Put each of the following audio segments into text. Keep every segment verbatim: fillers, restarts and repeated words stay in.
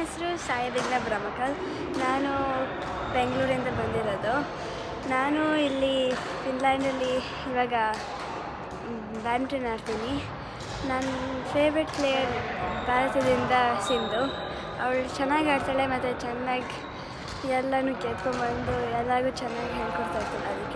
ಹೆಸರು ಸಾಯಿದಿಗ್ನ ಬ್ರಹ್ಮಕಲ್. ನಾನು ಬೆಂಗಳೂರಿಂದ ಬಂದಿರೋದು. ನಾನು ಇಲ್ಲಿ ಫಿನ್ಲ್ಯಾಂಡಲ್ಲಿ ಇವಾಗ ಬ್ಯಾಡ್ಮಿಂಟನ್ ಆಡ್ತೀನಿ. ನನ್ನ ಫೇವ್ರೆಟ್ ಪ್ಲೇಯರ್ ಭಾರತದಿಂದ ಸಿಂಧು. ಅವಳು ಚೆನ್ನಾಗಿ ಆಡ್ತಾಳೆ ಮತ್ತು ಚೆನ್ನಾಗಿ ಎಲ್ಲನೂ ಗೆದ್ಕೊಂಡ್ಬಂದು ಎಲ್ಲರಿಗೂ ಚೆನ್ನಾಗಿ ಹೇಳ್ಕೊಡ್ತಾ ಇರ್ತಾಳೆ. ಅದಕ್ಕೆ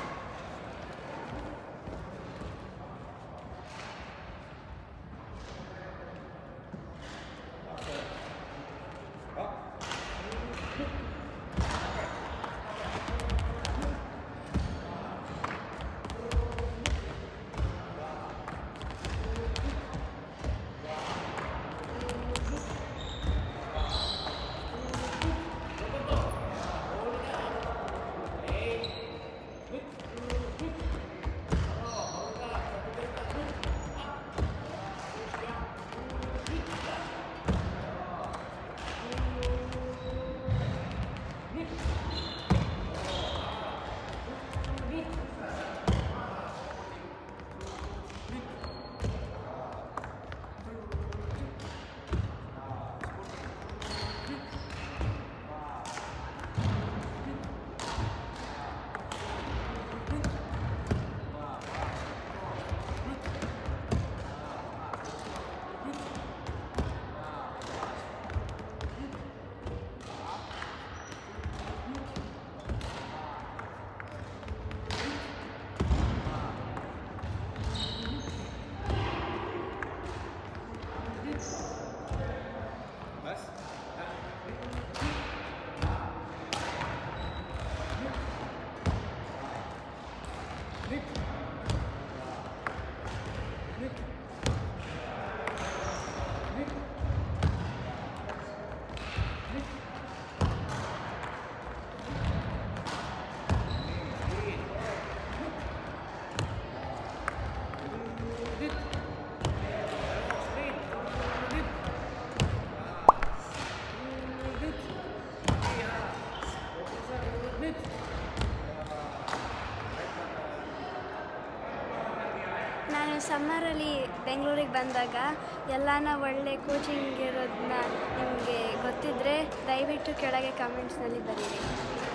ನಾನು ಸಮ್ಮರಲ್ಲಿ ಬೆಂಗಳೂರಿಗೆ ಬಂದಾಗ ಎಲ್ಲಾನ ಒಳ್ಳೆ ಕೋಚಿಂಗ್ ಇರೋದನ್ನ ನಿಮಗೆ ಗೊತ್ತಿದ್ದರೆ ದಯವಿಟ್ಟು ಕೆಳಗೆ ಕಮೆಂಟ್ಸ್ನಲ್ಲಿ ಬರೀರಿ.